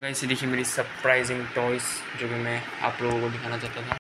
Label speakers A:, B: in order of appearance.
A: ऐसे देखिए मेरी सरप्राइजिंग टॉयस जो कि मैं आप लोगों को दिखाना चाहता था।